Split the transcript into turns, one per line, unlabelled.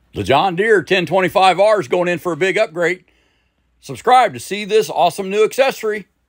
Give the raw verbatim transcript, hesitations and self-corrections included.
The John Deere ten twenty-five R is going in for a big upgrade. Subscribe to see this awesome new accessory.